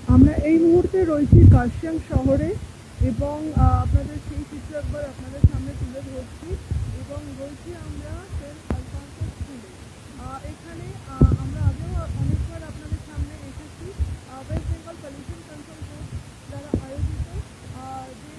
আমরা এই মুহূর্তে রয়েছি কার্শিয়াং শহরে এবং আপনাদের সেই চিত্র একবার আপনাদের সামনে তুলে ধরছি এবং রয়েছি আমরা সেন্ট আলফান্সোস স্কুলে। এখানে আমরা আগেও অনেকবার আপনাদের সামনে এসেছি। West Bengal pollution control board দ্বারা আয়োজিত যে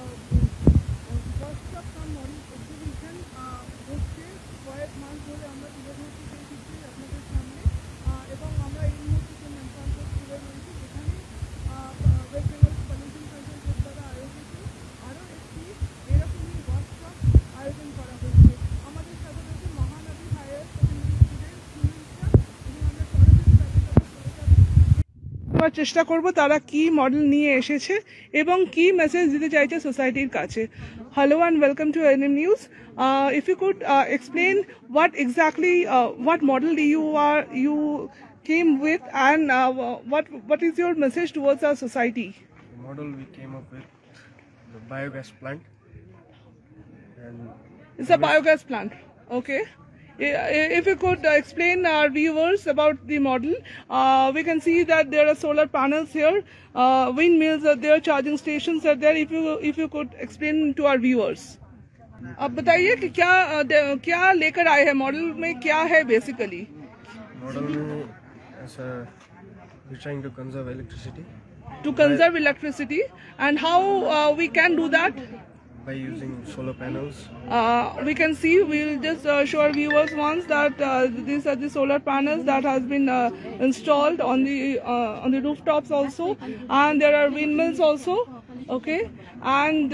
ওয়ার্কশপ কাম মডেল এক্সিবিশন হচ্ছে কয়েক মাস ধরে আমরা তুলে ধরছি সেই চিত্রই আপনাদের সামনে। এবং আমরা এই মুহূর্তে সেন্ট আলফান্সোস স্কুলে রয়েছি, যেখানে west Bengal pollution control board দ্বারা আয়োজিত আরও একটি এরকমই ওয়ার্কশপ আয়োজন করা হয়েছে। আমাদের সাথে রয়েছে মহানদী হায়ার সেকেন্ডারি স্কুলের স্টুডেন্টসরা এবং আমরা সরাসরি তাদের সাথে চলে যাব, চেষ্টা করব তারা কি মডেল নিয়ে এসেছে এবং কি মেসেজ দিতে চাইছে সোসাইটির কাছে। Hello and welcome to NM News. If you could explain what exactly what model you came with and what is your message towards our society? The model we came up with the biogas plant, and It's a biogas plant. Okay. If you could explain our viewers about the model, we can see that there are solar panels here, windmills are there, charging stations are there. If you could explain to our viewers. अब बताइए कि क्या लेकर आए हैं model में, क्या है बेसिकली? model में ऐसा we're trying to conserve electricity To conserve electricity, and how we can do that? by using solar panels. We can see, we'll just show our viewers once that these are the solar panels that has been installed on the rooftops also, and there are windmills also. Okay, and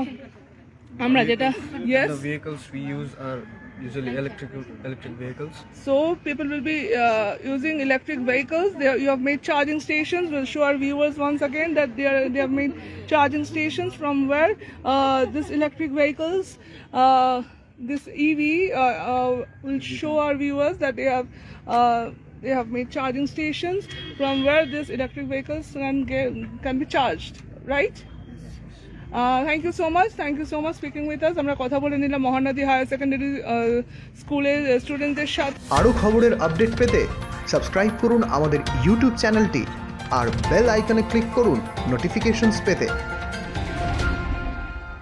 আমরা যেটা yes, The vehicles we use are usually electric vehicles. so people will be using electric vehicles. You have made charging stations. We'll show our viewers once again that they have made charging stations from where this electric vehicles, this EV will show our viewers that they have made charging stations from where these electric vehicles can be charged, right? Thank you so much speaking with us. আমরা কথা বলে নিলাম Mahanadi higher secondary স্কুলের স্টুডেন্টদের সাথে। আরও খবরের update পেতে সাবস্ক্রাইব করুন আমাদের ইউটিউব চ্যানেলটি আর বেল আইকনে ক্লিক করুন নোটিফিকেশনস পেতে।